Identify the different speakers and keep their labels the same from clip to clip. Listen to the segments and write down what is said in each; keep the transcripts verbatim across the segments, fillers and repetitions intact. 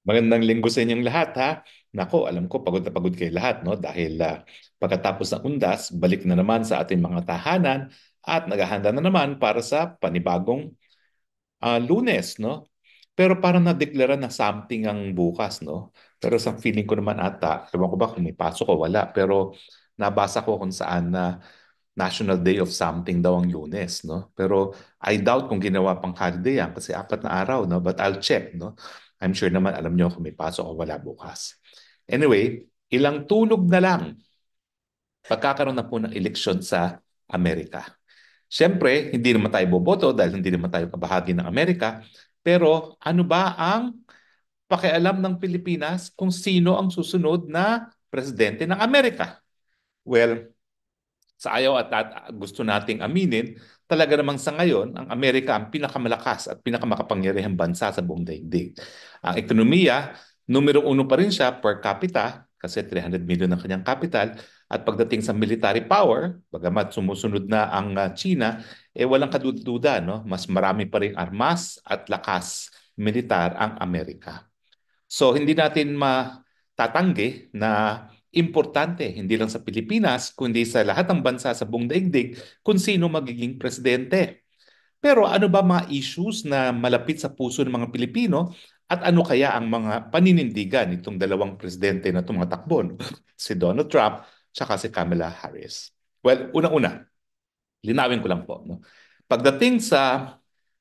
Speaker 1: Magandang linggo sa inyong lahat ha. Nako, alam ko pagod na pagod kayo lahat no dahil ah, pagkatapos ng undas, balik na naman sa ating mga tahanan at naghahanda na naman para sa panibagong ah, Lunes no. Pero parang nadeklara na something ang bukas no. Pero sa feeling ko naman ata, ewan ko ba kung may pasok o wala, pero nabasa ko kung saan na National Day of something daw ang Lunes, no? Pero I doubt kung ginawa pang holiday yan kasi apat na araw, no? But I'll check, no? I'm sure naman alam nyo kung may pasok o wala bukas. Anyway, ilang tulog na lang pagkakaroon na po ng eleksyon sa Amerika. Siyempre, hindi naman tayo boboto dahil hindi naman tayo kabahagi ng Amerika. Pero ano ba ang pakialam ng Pilipinas kung sino ang susunod na presidente ng Amerika? Well, sa ayaw at, at gusto nating aminin, talaga namang sa ngayon, ang Amerika ang pinakamalakas at pinakamakapangyarihang bansa sa buong daigdig. Ang ekonomiya, numero uno pa rin siya per capita, kasi three hundred million ang kanyang capital. At pagdating sa military power, bagamat sumusunod na ang uh, China, eh walang kadududa, no? Mas marami pa rin armas at lakas militar ang Amerika. So hindi natin matatanggi na importante hindi lang sa Pilipinas kundi sa lahat ng bansa sa buong daigdig kung sino magiging presidente. Pero ano ba mga issues na malapit sa puso ng mga Pilipino at ano kaya ang mga paninindigan nitong dalawang presidente na tumatakbo, no? Si Donald Trump at si Kamala Harris. Well, una-una, linawin ko lang po. No? Pagdating sa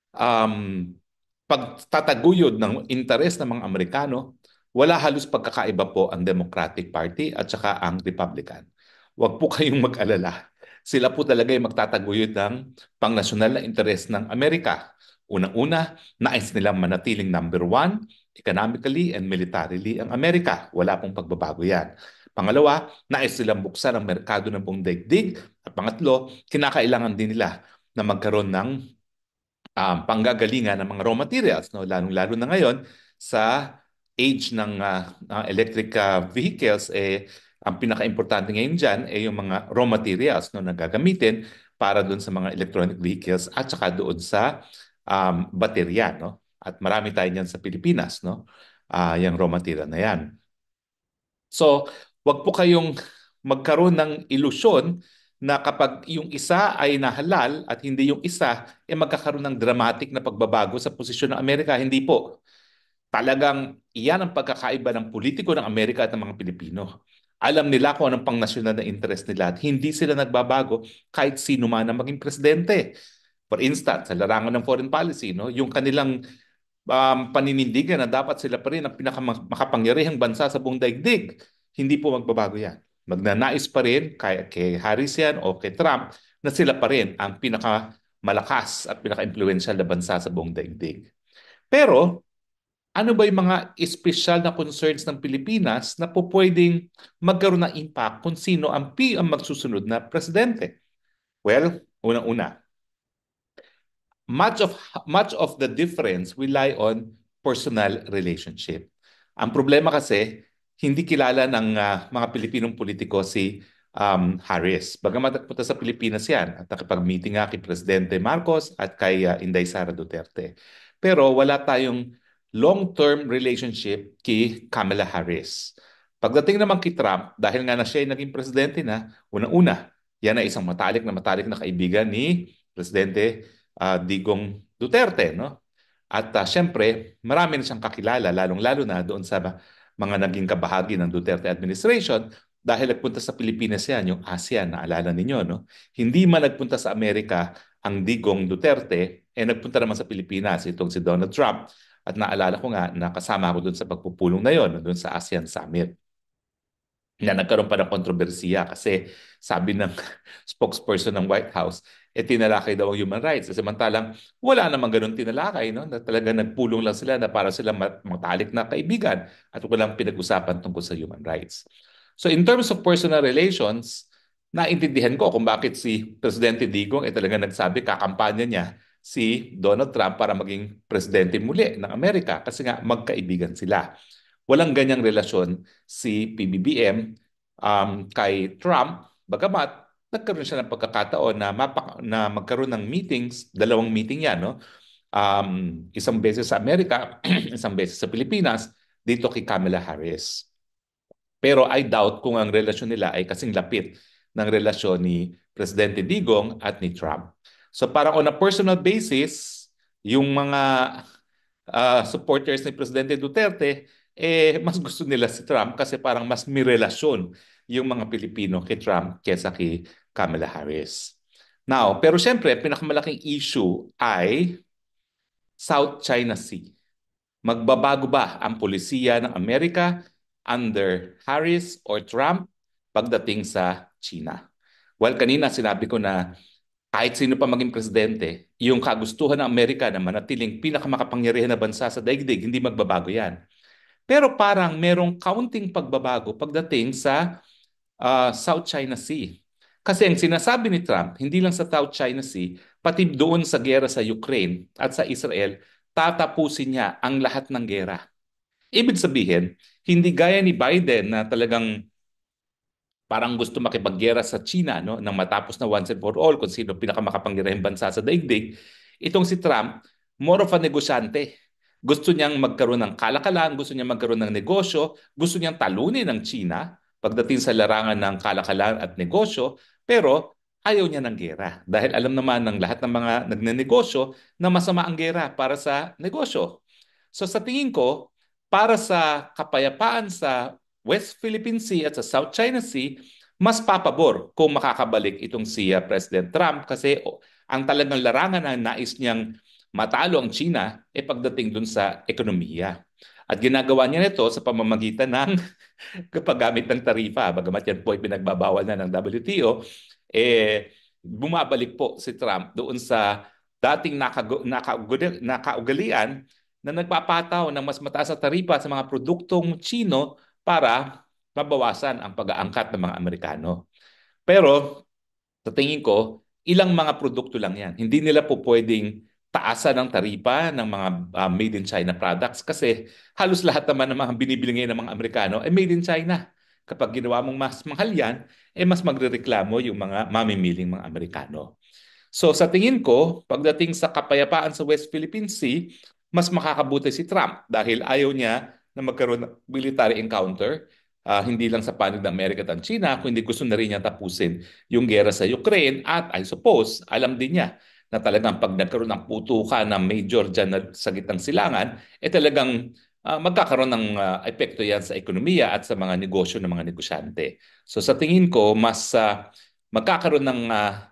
Speaker 1: um, pagtataguyod ng interes ng mga Amerikano, wala halos pagkakaiba po ang Democratic Party at saka ang Republican. Huwag po kayong mag-alala. Sila po talaga yung magtataguyod ng pangnasyonal na interes ng Amerika. Unang-una, nais nilang manatiling number one, economically and militarily ang Amerika. Wala pong pagbabago yan. Pangalawa, nais silang buksan ang merkado ng buong daigdig. At pangatlo, kinakailangan din nila na magkaroon ng um, panggagalingan ng mga raw materials, no? Lalong-lalo na ngayon sa age ng ah, ah, electric ah, vehicles, eh, ang pinaka-importante ngayon dyan ay yung mga raw materials no, na gagamitin para doon sa mga electronic vehicles at saka doon sa um, baterya. No? At marami tayo dyan sa Pilipinas, no? Ah, yung raw material na yan. So, wag po kayong magkaroon ng ilusyon na kapag yung isa ay nahalal at hindi yung isa, eh magkakaroon ng dramatic na pagbabago sa posisyon ng Amerika. Hindi po. Talagang iyan ang pagkakaiba ng politiko ng Amerika at ng mga Pilipino. Alam nila kung anong pangnasyonal na interest nila at hindi sila nagbabago kahit sino man ang maging presidente. For instance, sa larangan ng foreign policy, no, yung kanilang um, paninindigan na dapat sila pa rin ang pinakamakapangyarihang bansa sa buong daigdig. Hindi po magbabago yan. Magnanais pa rin kay, kay Harris yan o kay Trump na sila pa rin ang pinakamalakas at pinaka-influential na bansa sa buong daigdig. Pero ano ba yung mga espesyal na concerns ng Pilipinas na po pwedeng magkaroon ng impact kung sino ang P ang magsusunod na presidente? Well, unang-una, much of much of the difference will lie on personal relationship. Ang problema kasi, hindi kilala ng ah, mga Pilipinong politiko si um, Harris. Bagamat nagpunta sa Pilipinas yan at nakipag-meeting nga kay Presidente Marcos at kay ah, Inday Sara Duterte. Pero wala tayong long-term relationship kay Kamala Harris. Pagdating naman kay Trump, dahil nga na siya ay naging presidente na, unang-una, yan ay isang matalik na matalik na kaibigan ni Presidente ah, Digong Duterte, no? At uh, syempre, marami na siyang kakilala, lalong-lalo na doon sa mga naging kabahagi ng Duterte administration dahil nagpunta sa Pilipinas yan, yung ASEAN, naalala ninyo, no? Hindi man nagpunta sa Amerika ang Digong Duterte, eh nagpunta naman sa Pilipinas itong si Donald Trump. At naalala ko nga, nakasama ako doon sa pagpupulong na yon, doon sa ASEAN Summit na nagkaroon pa ng kontrobersiya kasi sabi ng spokesperson ng White House, eh tinalakay daw ang human rights. Samantalang wala namang ganun tinalakay, no? Na talaga nagpulong lang sila na para sila mat- matalik na kaibigan at walang pinag-usapan tungkol sa human rights. So in terms of personal relations, naintindihan ko kung bakit si Presidente Digong ay talaga nagsabi kakampanya niya si Donald Trump para maging presidente muli ng Amerika kasi nga magkaibigan sila. Walang ganyang relasyon si P B B M um, kay Trump, bagamat nagkaroon siya ng pagkakataon na, mapak- na magkaroon ng meetings, dalawang meeting yan, no? Um, isang beses sa Amerika, isang beses sa Pilipinas, dito kay Kamala Harris. Pero I doubt kung ang relasyon nila ay kasing lapit ng relasyon ni Presidente Digong at ni Trump. So parang on a personal basis, yung mga ah, supporters ni Presidente Duterte, eh, mas gusto nila si Trump kasi parang mas may relasyon yung mga Pilipino kay Trump kesa kay Kamala Harris. Now, pero siyempre, pinakamalaking issue ay South China Sea. Magbabago ba ang polisiya ng Amerika under Harris or Trump pagdating sa China? Well, kanina sinabi ko na kahit sino pa maging presidente, yung kagustuhan ng Amerika na manatiling pinakamakapangyarihan na bansa sa daigdig, hindi magbabago yan. Pero parang merong kaunting pagbabago pagdating sa ah, South China Sea. Kasi ang sinasabi ni Trump, hindi lang sa South China Sea, pati doon sa gera sa Ukraine at sa Israel, tatapusin niya ang lahat ng gera. Ibig sabihin, hindi gaya ni Biden na talagang parang gusto makipaggera sa China, no, nang matapos na once and for all kung sino pinakamakapangyarihang bansa sa daigdig. Itong si Trump, more of a negosyante. Gusto niyang magkaroon ng kalakalan, gusto niyang magkaroon ng negosyo, gusto niyang talunin ng China pagdating sa larangan ng kalakalan at negosyo, pero ayaw niya ng gera. Dahil alam naman ng lahat ng mga nagnenegosyo na masama ang gera para sa negosyo. So sa tingin ko, para sa kapayapaan sa West Philippine Sea at sa South China Sea, mas papabor kung makakabalik itong si uh, President Trump kasi oh, ang talagang larangan na nais niyang matalo ang China ay eh, pagdating dun sa ekonomiya. At ginagawa niya nito sa pamamagitan ng paggamit ng tarifa. Bagamat yan po ay pinagbabawal na ng W T O, eh, bumabalik po si Trump doon sa dating nakagu- nakaugali- nakaugalian na nagpapataw ng mas mataas na taripa sa mga produktong Chino para mabawasan ang pag-aangkat ng mga Amerikano. Pero sa tingin ko, ilang mga produkto lang yan. Hindi nila po pwedeng taasan ng taripa ng mga uh, made in China products kasi halos lahat naman ng mga binibili ngayon ng mga Amerikano ay made in China. Kapag ginawa mong mas mahal yan, eh mas magrereklamo yung mga mamimiling mga Amerikano. So sa tingin ko, pagdating sa kapayapaan sa West Philippine Sea, mas makakabuti si Trump dahil ayaw niya na magkaroon ng military encounter, ah, hindi lang sa panig ng Amerika at ang China, kundi gusto na rin niya tapusin yung gera sa Ukraine at I suppose, alam din niya na talagang pag nagkaroon ng putukan ng major dyan na- sa gitnang silangan, eh talagang ah, magkakaroon ng ah, epekto yan sa ekonomiya at sa mga negosyo ng mga negosyante. So sa tingin ko, mas ah, magkakaroon ng ah,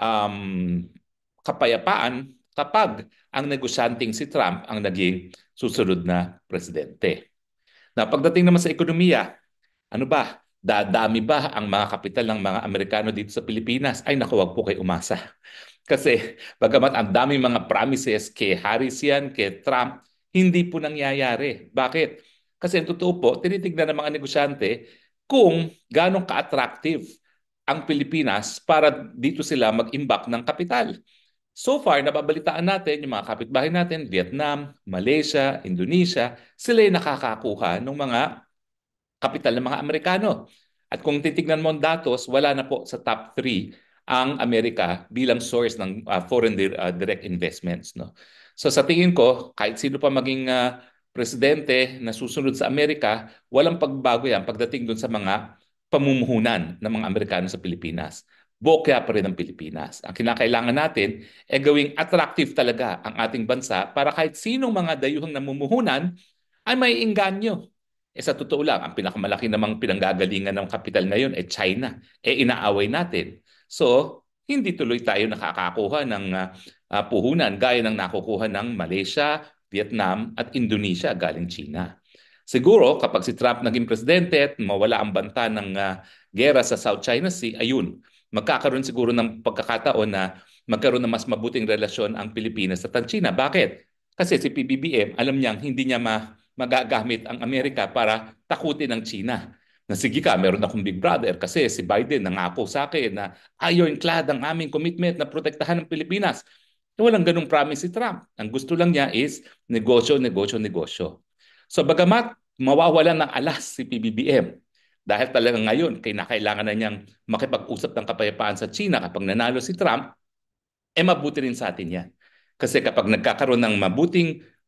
Speaker 1: um, kapayapaan kapag ang negosyanteng si Trump ang naging susunod na presidente. Na pagdating naman sa ekonomiya, ano ba? Dadami ba ang mga kapital ng mga Amerikano dito sa Pilipinas? Ay naku, wag po kayo umasa. Kasi bagamat ang daming mga promises kay Harris yan, kay Trump, hindi po nangyayari. Bakit? Kasi ang totoo po, tinitignan ng mga negosyante kung gano'ng ka-attractive ang Pilipinas para dito sila mag-imbak ng kapital. So far, nababalitaan natin yung mga kapitbahay natin, Vietnam, Malaysia, Indonesia, sila yung nakakakuha ng mga kapital ng mga Amerikano. At kung titignan mo ang datos, wala na po sa top three ang Amerika bilang source ng uh, foreign di- uh, direct investments. No? So sa tingin ko, kahit sino pa maging uh, presidente na susunod sa Amerika, walang pagbago yan pagdating dun sa mga pamumuhunan ng mga Amerikano sa Pilipinas. Bokya pa rin ang Pilipinas. Ang kinakailangan natin ay gawing attractive talaga ang ating bansa para kahit sinong mga dayuhang namumuhunan ay may engganyo. Eh sa totoo lang, ang pinakamalaki namang pinanggagalingan ng kapital ngayon ay China. Eh inaaway natin. So, hindi tuloy tayo nakakakuha ng ah, ah, puhunan gaya ng nakukuha ng Malaysia, Vietnam at Indonesia galing China. Siguro kapag si Trump naging presidente at mawala ang banta ng ah, gera sa South China Sea, ayun, magkakaroon siguro ng pagkakataon na magkaroon ng mas mabuting relasyon ang Pilipinas at ang China. Bakit? Kasi si P B B M, alam niyang hindi niya ma magagamit ang Amerika para takutin ng China. Na sige ka, meron akong big brother kasi si Biden nangako sa akin na ironclad ang aming commitment na protektahan ng Pilipinas. Walang ganung promise si Trump. Ang gusto lang niya is negosyo, negosyo, negosyo. So bagamat mawawalan ng alas si P B B M dahil talaga ngayon kailangan na niyang makipag-usap ng kapayapaan sa China kapag nanalo si Trump, eh mabuti rin sa atin yan. Kasi kapag nagkakaroon ng mabuting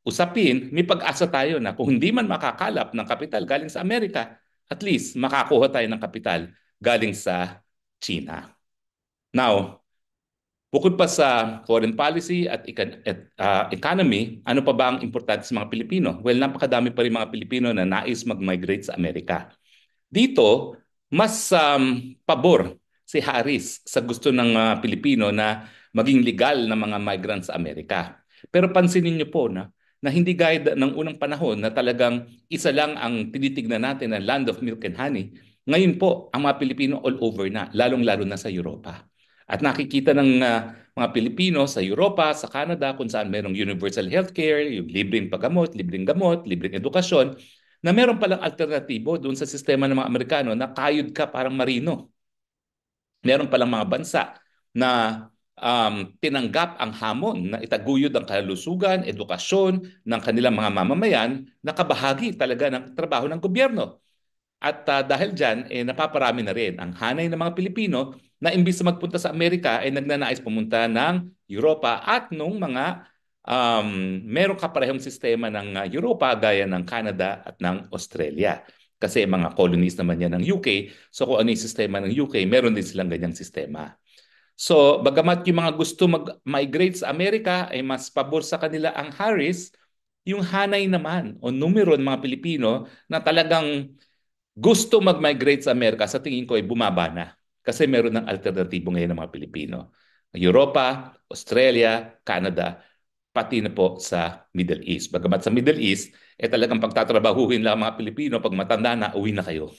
Speaker 1: usapin, may pag-asa tayo na kung hindi man makakalap ng kapital galing sa Amerika, at least makakuha tayo ng kapital galing sa China. Now, bukod pa sa foreign policy at, econ- at, ah, economy, ano pa ba ang importante sa mga Pilipino? Well, napakadami pa rin mga Pilipino na nais mag-migrate sa Amerika. Dito, mas um, pabor si Harris sa gusto ng mga Pilipino na maging legal na mga migrants sa Amerika. Pero pansinin niyo po na, na hindi gaya da- ng unang panahon na talagang isa lang ang tinitignan natin na land of milk and honey. Ngayon po, ang mga Pilipino all over na, lalong-lalo na sa Europa. At nakikita ng ah, mga Pilipino sa Europa, sa Canada, kung saan merong universal healthcare, yung libreng paggamot, libreng gamot, libreng edukasyon, na meron palang alternatibo doon sa sistema ng mga Amerikano na kayod ka parang marino. Meron palang mga bansa na um, tinanggap ang hamon na itaguyod ang kalusugan, edukasyon ng kanilang mga mamamayan na kabahagi talaga ng trabaho ng gobyerno. At ah, dahil dyan, eh, napaparami na rin ang hanay ng mga Pilipino na imbis na magpunta sa Amerika, ay nagnanais pumunta ng Europa at nung mga um, merong kaparehong sistema ng ah, Europa gaya ng Canada at ng Australia. Kasi mga colonies naman yan ng U K. So kung ano yung sistema ng U K, meron din silang ganyang sistema. So bagamat yung mga gusto mag-migrate sa Amerika ay mas pabor sa kanila ang Harris, yung hanay naman o numero ng mga Pilipino na talagang gusto mag-migrate sa Amerika, sa tingin ko ay bumaba na. Kasi meron ng alternatibo ngayon ng mga Pilipino. Europa, Australia, Canada, pati na po sa Middle East. Bagamat sa Middle East, eh talagang pagtatrabahuhin lang ang mga Pilipino, pag matanda na, uwi na kayo.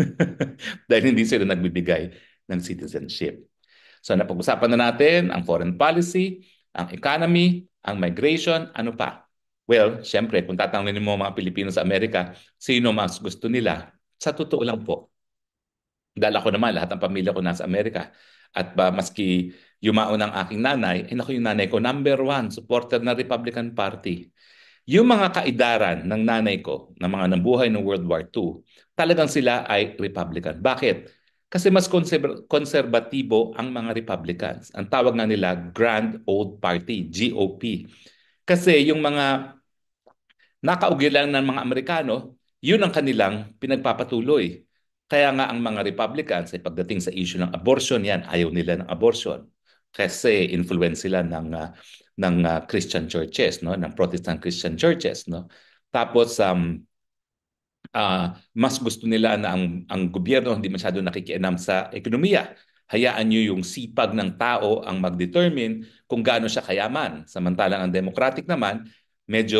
Speaker 1: Dahil hindi sila nagbibigay ng citizenship. So napag-usapan na natin ang foreign policy, ang economy, ang migration, ano pa? Well, syempre, kung tatanungin mo mga Pilipino sa Amerika, sino mas gusto nila? Sa totoo lang po, dahil ako naman, lahat ng pamilya ko nasa Amerika. At ba, maski yumaon ang aking nanay, eh naku, yung nanay ko, number one, supporter ng Republican Party. Yung mga kaidaran ng nanay ko, na mga nabuhay ng World War Two, talagang sila ay Republican. Bakit? Kasi mas konserb- konserbatibo ang mga Republicans. Ang tawag nga nila Grand Old Party, G O P. Kasi yung mga nakaugilan ng mga Amerikano, yun ang kanilang pinagpapatuloy. Kaya nga ang mga Republicans ay pagdating sa issue ng abortion, yan, ayaw nila ng abortion. Kasi influence sila ng, ah, ng ah, Christian churches, no? Ng Protestant Christian churches. No? Tapos, um, ah, mas gusto nila na ang, ang gobyerno hindi masyado nakikianam sa ekonomiya. Hayaan nyo yung sipag ng tao ang mag-determine kung gaano siya kayaman. Samantalang ang Democratic naman, medyo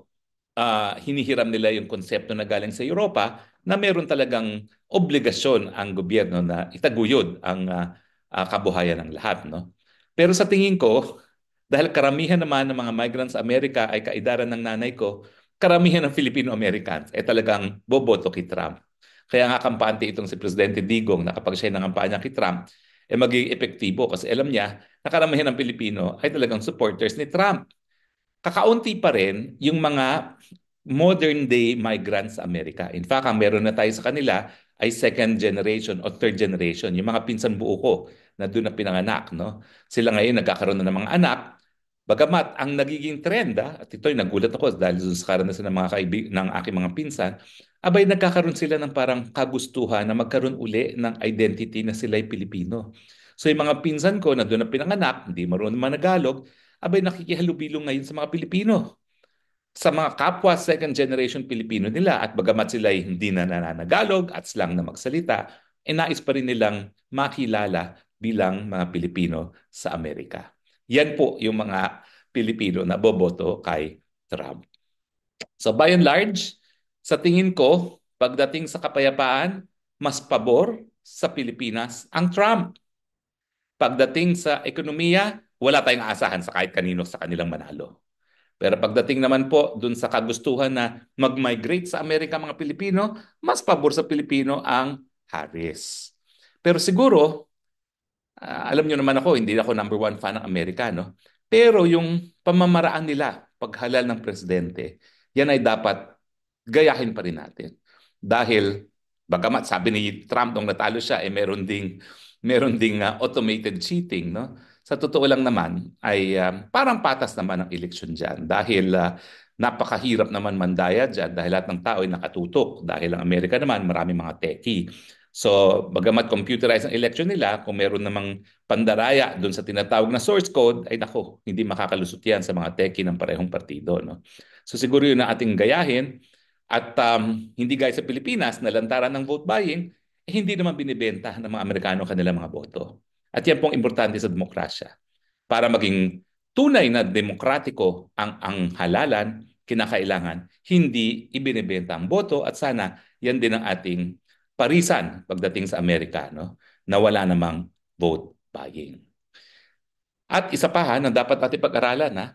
Speaker 1: ah, hinihiram nila yung konsepto na galing sa Europa na meron talagang obligasyon ang gobyerno na itaguyod ang ah, ah, kabuhayan ng lahat, no? Pero sa tingin ko, dahil karamihan naman ng mga migrants sa Amerika ay kaidaran ng nanay ko, karamihan ng Filipino-Americans ay talagang boboto kay Trump. Kaya nga kampante itong si Presidente Digong na kapag siya nangampanya kay Trump, eh magiging epektibo kasi alam niya na karamihan ng Pilipino ay talagang supporters ni Trump. Kakaunti pa rin yung mga modern day migrants sa Amerika. In fact, ang meron na tayo sa kanila ay second generation o third generation, yung mga pinsan buo ko na doon na pinanganak, no? Sila ngayon nagkakaroon na ng mga anak. Bagamat ang nagiging trend, ah, at ito'y nagulat ako dahil doon sa karanasan ng mga kaibig ng aking mga pinsan, abay nagkakaroon sila ng parang kagustuhan na magkaroon uli ng identity na sila'y Pilipino. So yung mga pinsan ko na doon na pinanganak, hindi marunong managalog, abay nakikihalubilo ngayon sa mga Pilipino, sa mga kapwa second generation Pilipino nila, at bagamat sila ay hindi na nananagalog at slang na magsalita, eh nais pa rin nilang makilala bilang mga Pilipino sa Amerika. Yan po yung mga Pilipino na boboto kay Trump. So by and large, sa tingin ko, pagdating sa kapayapaan, mas pabor sa Pilipinas ang Trump. Pagdating sa ekonomiya, wala tayong aasahan sa kahit kanino sa kanilang manalo. Pero pagdating naman po dun sa kagustuhan na mag-migrate sa Amerika mga Pilipino, mas pabor sa Pilipino ang Harris. Pero siguro, ah, alam nyo naman ako, hindi ako number one fan ng Amerika, no? Pero yung pamamaraan nila paghalal ng presidente, yan ay dapat gayahin pa rin natin. Dahil, bagamat sabi ni Trump nung natalo siya, eh meron ding, meron ding ah, automated cheating, no? sa totoo lang naman ay um, parang patas naman ang eleksyon dyan dahil uh, napakahirap naman mandaya dyan dahil lahat ng tao ay nakatutok dahil ang Amerika naman marami mga techie. So, bagamat computerized ang election nila, kung meron namang pandaraya doon sa tinatawag na source code, ay nako, hindi makakalusot yan sa mga techie ng parehong partido. No? So, siguro yun ang ating gayahin. At um, hindi gaya sa Pilipinas na lantaran ng vote buying, eh, hindi naman binibenta ng mga Amerikano kanilang mga boto. At yan pong importante sa demokrasya. Para maging tunay na demokratiko ang, ang halalan, kinakailangan, hindi ibinibenta ang boto at sana yan din ang ating parisan pagdating sa Amerika, no? Na wala namang vote buying. At isa pa ha, na dapat natin pag-aralan ha,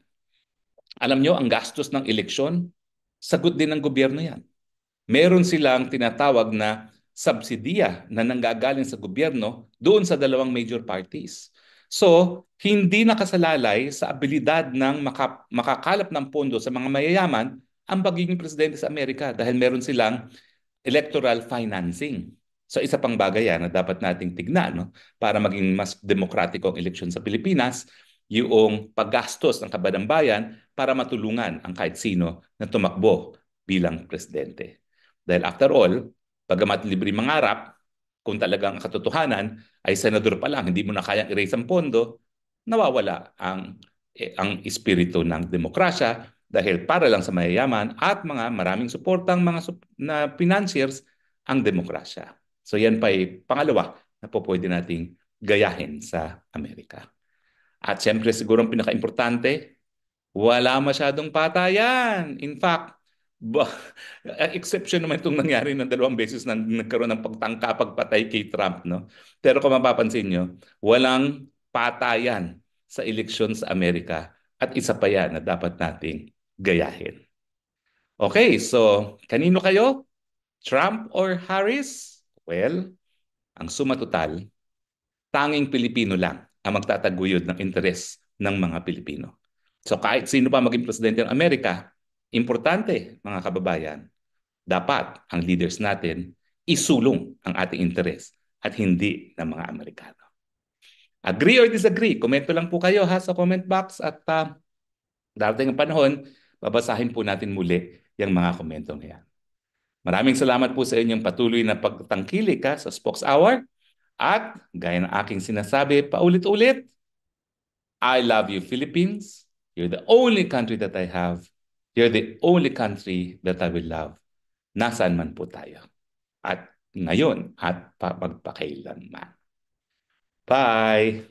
Speaker 1: alam nyo, ang gastos ng eleksyon, sagot din ng gobyerno yan. Meron silang tinatawag na subsidiya na nanggagaling sa gobyerno doon sa dalawang major parties. So, hindi nakasalalay sa abilidad ng maka, makakalap ng pondo sa mga mayayaman ang pagiging presidente sa Amerika dahil meron silang electoral financing. So isa pang bagay yan na dapat nating tignan, no? Para maging mas demokratiko ang eleksyon sa Pilipinas, yung paggastos ng kaban ng bayan para matulungan ang kahit sino na tumakbo bilang presidente. Dahil after all, bagamat libre mangarap, kung talagang katotohanan ay senador pa lang, hindi mo na kayang erase ang pondo, nawawala ang, eh, ang espiritu ng demokrasya dahil para lang sa mayayaman at mga maraming suportang mga sup- na financiers ang demokrasya. So yan pa ay pangalawa na po pwede nating gayahin sa Amerika. At siyempre siguro ang pinaka-importante, wala masyadong patayan. In fact, ba, exception naman itong nangyari ng dalawang beses na nagkaroon ng pagtangka, pagpatay kay Trump. No? Pero kung mapapansin nyo, walang patayan sa eleksyon sa Amerika at isa pa yan na dapat nating gayahin. Okay, so kanino kayo? Trump or Harris? Well, ang suma total, tanging Pilipino lang ang magtataguyod ng interes ng mga Pilipino. So kahit sino pa maging presidente ng Amerika, importante mga kababayan, dapat ang leaders natin isulong ang ating interes at hindi ng mga Amerikano. Agree or disagree? Komento lang po kayo ha sa comment box at uh, darating ang panahon, babasahin po natin muli yung mga komento na yan. Maraming salamat po sa inyong patuloy na pagtangkilik ha, sa Spokes Hour. At gaya ng aking sinasabi, paulit-ulit, I love you, Philippines. You're the only country that I have. You're the only country that I will love. Nasaan man po tayo. At ngayon at magpakailanman. Bye!